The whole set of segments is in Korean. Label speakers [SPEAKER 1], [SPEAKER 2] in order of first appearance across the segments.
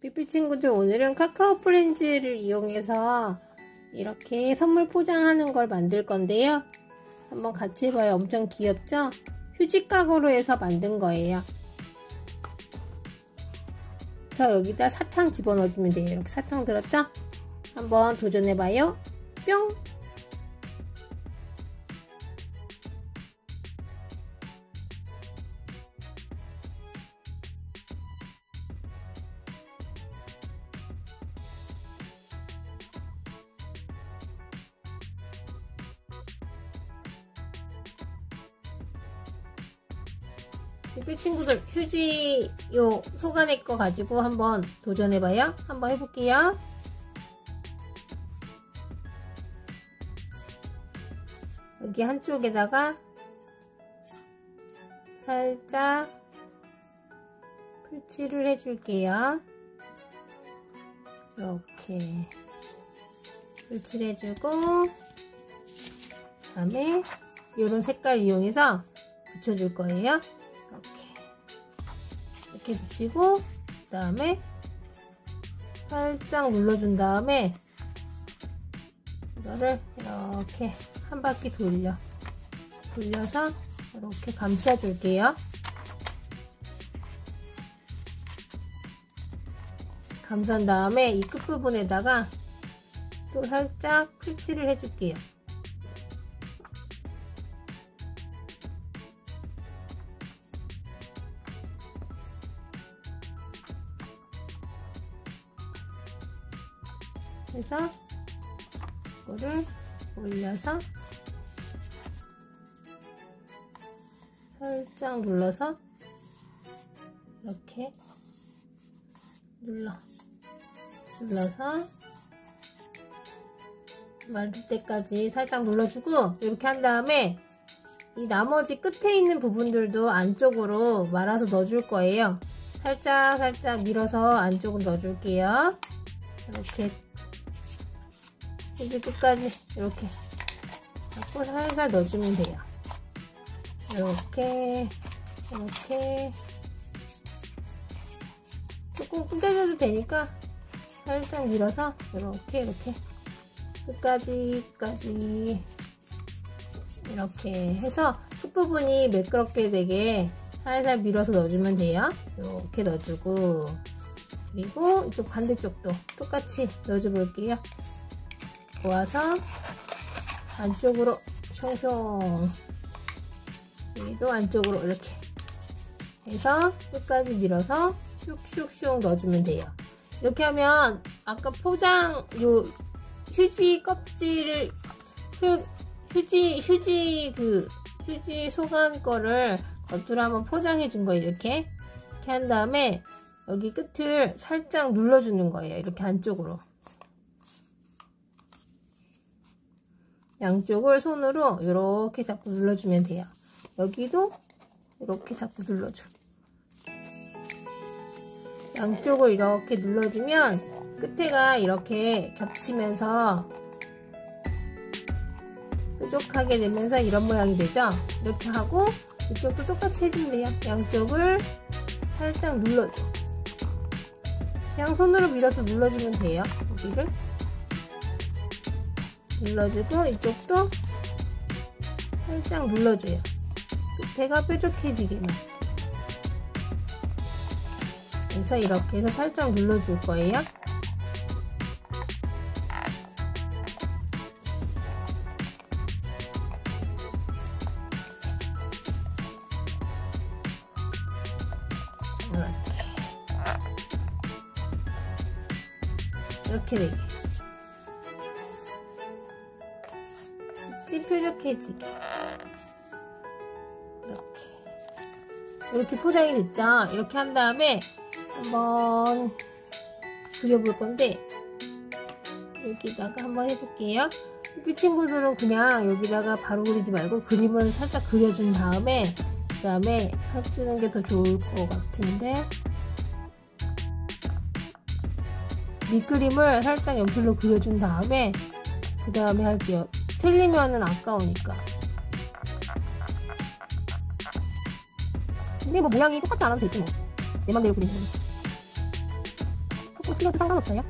[SPEAKER 1] 삐삐 친구들, 오늘은 카카오 프렌즈를 이용해서 이렇게 선물 포장하는 걸 만들 건데요. 한번 같이 해봐요. 엄청 귀엽죠? 휴지 가구로 해서 만든 거예요. 자, 여기다 사탕 집어넣어주면 돼요. 이렇게 사탕 들었죠? 한번 도전해봐요. 뿅! 삐삐 친구들, 휴지 요 소간의 거 가지고 한번 도전해봐요. 한번 해볼게요. 여기 한쪽에다가 살짝 풀칠을 해줄게요. 이렇게 풀칠해주고, 그 다음에 이런 색깔 이용해서 붙여줄 거예요. 이렇게 붙이고, 그 다음에 살짝 눌러준 다음에 이거를 이렇게 한 바퀴 돌려서 이렇게 감싸줄게요. 감싼 다음에 이 끝부분에다가 또 살짝 풀칠을 해줄게요. 그래서 이거를 올려서 살짝 눌러서 이렇게 눌러서 마를 때까지 살짝 눌러주고, 이렇게 한 다음에 이 나머지 끝에 있는 부분들도 안쪽으로 말아서 넣어줄 거예요. 살짝 밀어서 안쪽으로 넣어줄게요. 이렇게 이제 끝까지 이렇게 잡고 살살 넣어주면 돼요. 이렇게 조금 구겨져도 되니까 살짝 밀어서 이렇게 끝까지 이렇게 해서 끝부분이 매끄럽게 되게 살살 밀어서 넣어주면 돼요. 이렇게 넣어주고, 그리고 이쪽 반대쪽도 똑같이 넣어줘 볼게요. 모아서 안쪽으로 숑숑, 여기도 안쪽으로 이렇게 해서 끝까지 밀어서 슉슉슉 넣어주면 돼요. 이렇게 하면 아까 포장 요 휴지 껍질을 휴지 소간 거를 겉으로 한번 포장해 준 거예요. 이렇게 한 다음에 여기 끝을 살짝 눌러주는 거예요. 이렇게 안쪽으로. 양쪽을 손으로 이렇게 잡고 눌러주면 돼요. 여기도 이렇게 잡고 눌러줘. 양쪽을 이렇게 눌러주면 끝에가 이렇게 겹치면서 뾰족하게 되면서 이런 모양이 되죠? 이렇게 하고 이쪽도 똑같이 해주면 돼요. 양쪽을 살짝 눌러줘. 그냥 손으로 밀어서 눌러주면 돼요. 여기를 눌러주고, 이쪽도 살짝 눌러줘요. 끝에가 뾰족해지게만. 그래서 이렇게 해서 살짝 눌러줄 거예요. 이렇게 되게 뾰족해지게 이렇게 포장이 됐죠? 이렇게 한 다음에 한번 그려볼 건데, 여기다가 한번 해볼게요. 삐삐 친구들은 그냥 여기다가 바로 그리지 말고 그림을 살짝 그려준 다음에 그 다음에 해주는 게 더 좋을 것 같은데, 밑그림을 살짝 연필로 그려준 다음에 그 다음에 할게요. 틀리면은 아까우니까. 근데 뭐 모양이 똑같지 않아도 되지 뭐. 내 맘대로 그리는 거. 틀려도 상관없어요.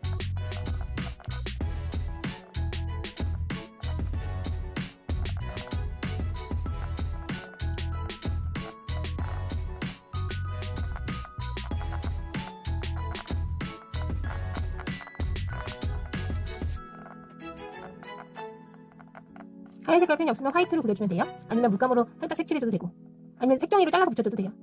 [SPEAKER 1] 하얀 색깔 펜이 없으면 화이트로 그려주면 돼요. 아니면 물감으로 살짝 색칠해줘도 되고, 아니면 색종이로 잘라서 붙여줘도 돼요.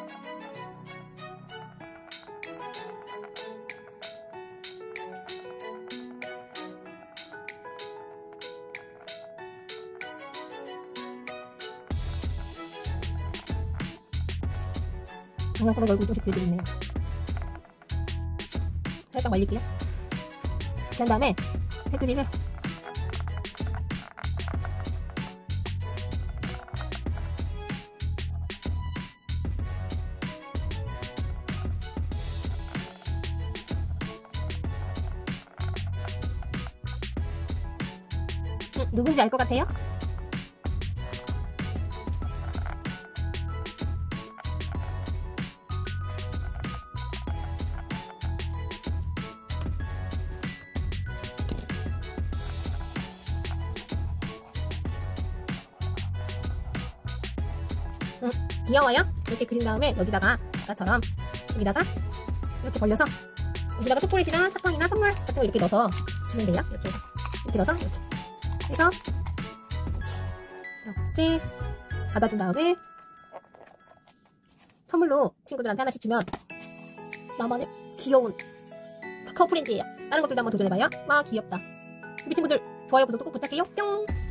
[SPEAKER 1] 장난꾸러기 얼굴 조금씩 그려드리네요. 살짝 말릴게요. 이렇게 한 다음에 테두리를 누군지 알 것 같아요? 귀여워요? 이렇게 그린 다음에 여기다가 아까처럼 여기다가 이렇게 벌려서 여기다가 초콜릿이나 사탕이나 선물 같은 거 이렇게 넣어서 주면 돼요. 이렇게 넣어서 이렇게 해서 이렇게 닫아준 다음에 선물로 친구들한테 하나씩 주면 나만의 귀여운 카카오 프렌즈예요. 다른 것들도 한번 도전해봐요. 와 귀엽다. 우리 친구들 좋아요 구독도 꼭 부탁해요. 뿅.